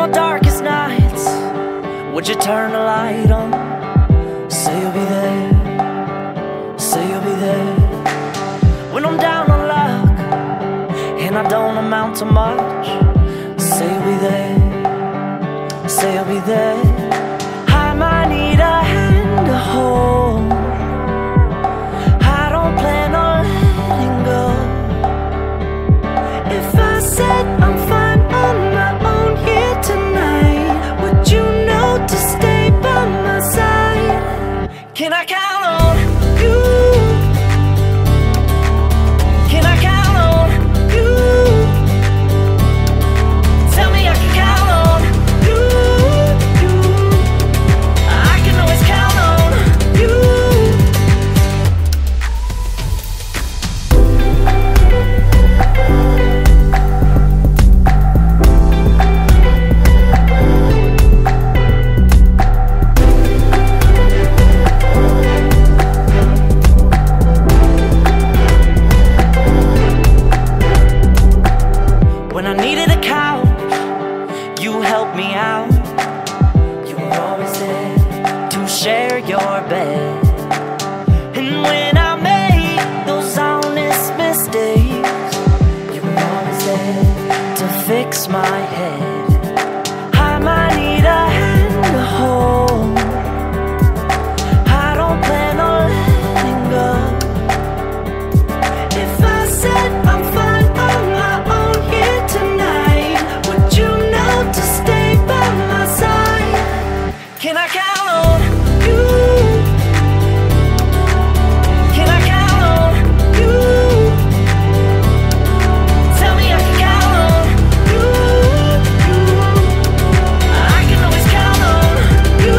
my darkest nights, would you turn the light on? Say you'll be there, say you'll be there. When I'm down on luck and I don't amount to much, say you'll be there, say you'll be there. I might need a hand to hold, I don't plan on letting go. If I said I'm fine on my own here tonight, would you know to stay by my side? Can I count on you? Can I count on you? Tell me I can count on you. I can always count on you. When I needed a couch, you helped me out. You were always there to share your bed. And when I made those honest mistakes, you were always there to fix my head. I might need a hand to hold, I don't plan on letting go. If I said I'm fine on my own here tonight, would you know to stay by my side? Can I count on you? Can I count on you? Tell me I can count on you. I can always count on you.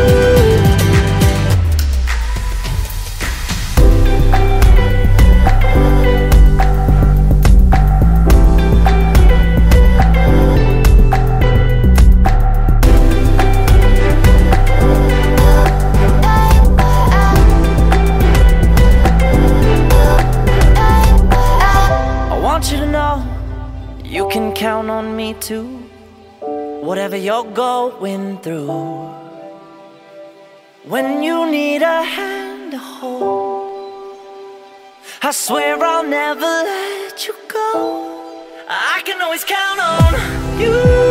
I want you to know you can count on me too, whatever you're going through. When you need a hand to hold, I swear I'll never let you go. I can always count on you.